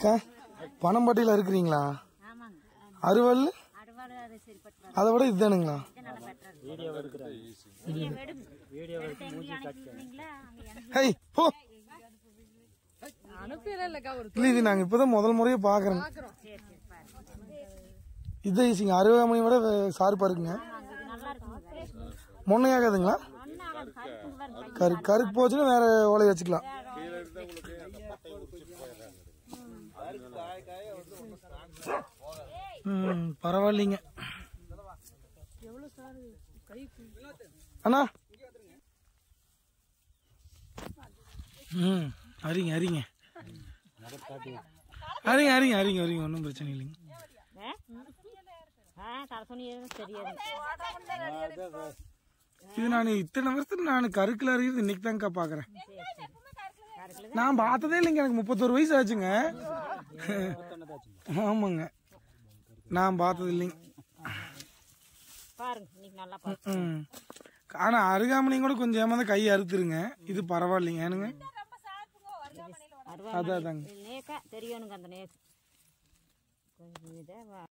பனம்பட்டியில இருக்கிறீங்களா? அறுவல் அதை விட இதுதானுங்களா? இது நாங்க இப்பதான் முதல் முறையே பாக்குறோம். இது அருவாமணி விட சார்பா இருக்குங்க. முன்னையாகாதுங்களா? கருக்கு போச்சுன்னா வேற ஓலை வச்சுக்கலாம். பரவாயில்லைங்க அண்ணா. அரிங்க அரிங்க அரிங்க அரிங்க அரிங்க அரிங்க ஒன்றும் பிரச்சனை இல்லைங்க. இது நான் இத்தனை வருஷத்துல நான் கருக்குல அறியுது இன்னைக்கு தான்க்கா பாக்குறேன். நான் பார்த்ததே இல்லைங்க. எனக்கு 31 வயசு ஆச்சுங்க. ஆமாங்க, நான் பார்த்தது இல்லைங்க. ஆனா அருகாமனையும் கூட கொஞ்சம் ஏமாந்த கை அறுத்துருங்க. இது பரவாயில்லைங்க. ஏனுங்க அதாங்க.